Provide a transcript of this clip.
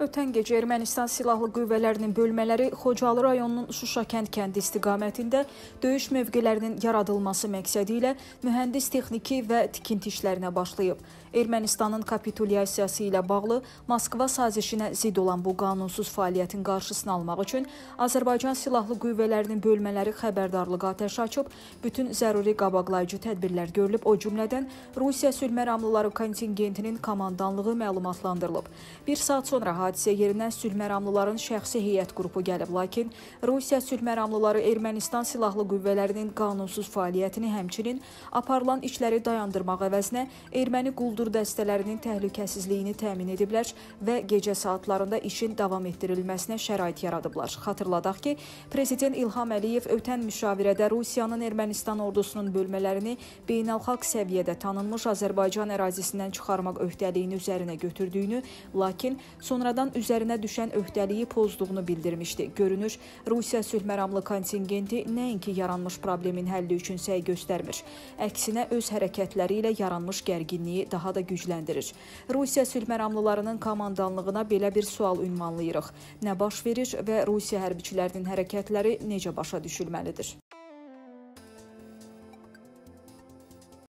ötən gecə Ermənistan Silahlı Qüvvələrinin bölmələri Xocalı rayonunun Şuşa kəndi istiqamətində döyüş mövqelərinin yaradılması məqsədi ilə mühəndis texniki və tikinti işlərinə başlayıb. Ermənistanın kapitulyasiyası ilə bağlı Moskva sazişinə zidd olan bu qanunsuz fəaliyyətin qarşısını almaq üçün Azərbaycan Silahlı Qüvvələrinin bölmələri xəbərdarlıq atəşi açıb, bütün zəruri qabaqlayıcı tədbirlər görülüb, o cümlədən Rusiya sülh məramlıları kontingentinin komandanlığı məlumatlandırılıb. Bir saat sonra hadisə yerinə sülh məramlıların şəxsi heyət qrupu gəlib, lakin Rusiya sülh məramlıları Ermənistan Silahlı Qüvvələrinin qanunsuz fəaliyyətini, həmçinin aparılan işləri dayandırmaq əvəzinə erməni quldur dəstələrinin təhlükəsizliyini təmin ediblər və gecə saatlarında işin davam etdirilməsinə şərait yaradıblar. Xatırladaq ki, Prezident İlham Əliyev ötən müşavirədə Rusiyanın Ermənistan ordusunun bölmələrini beynəlxalq səviyyədə tanınmış Azərbaycan ərazisindən çıxarmaq öhdəliyini üzərinə götürdüyünü, lakin sonradan üzərinə düşən öhdəliyi pozduğunu bildirmişdi. Görünür, Rusiya sülh məramlı kontingenti nəinki yaranmış problemin həlli üçün səy göstərmir. Əksinə öz hərəkətləri ilə yaranmış gərginliyi daha da gücləndirir. Rusiya sülh məramlılarının komandanlığına belə bir sual ünvanlayırıq. Nə baş verir və Rusiya hərbiçilərinin hərəkətləri necə başa düşülməlidir?